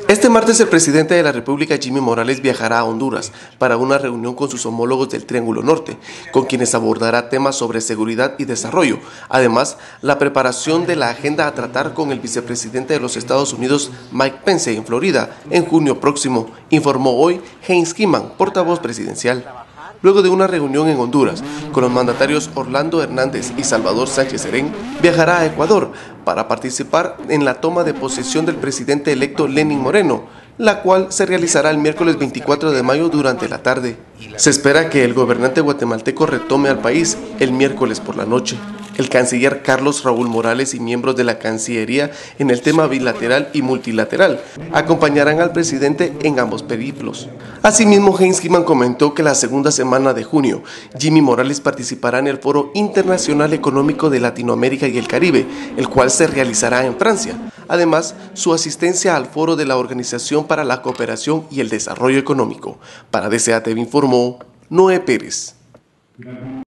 Este martes el presidente de la República, Jimmy Morales, viajará a Honduras para una reunión con sus homólogos del Triángulo Norte, con quienes abordará temas sobre seguridad y desarrollo. Además, la preparación de la agenda a tratar con el vicepresidente de los Estados Unidos, Mike Pence, en Florida, en junio próximo, informó hoy Heinz Kiman, portavoz presidencial. Luego de una reunión en Honduras con los mandatarios Orlando Hernández y Salvador Sánchez Serén, viajará a Ecuador para participar en la toma de posesión del presidente electo Lenín Moreno, la cual se realizará el miércoles 24 de mayo durante la tarde. Se espera que el gobernante guatemalteco retome al país el miércoles por la noche. El canciller Carlos Raúl Morales y miembros de la Cancillería en el tema bilateral y multilateral acompañarán al presidente en ambos periplos. Asimismo, Heinz Kiman comentó que la segunda semana de junio, Jimmy Morales participará en el Foro Internacional Económico de Latinoamérica y el Caribe, el cual se realizará en Francia. Además, su asistencia al foro de la Organización para la Cooperación y el Desarrollo Económico. Para DCA TV informó Noé Pérez.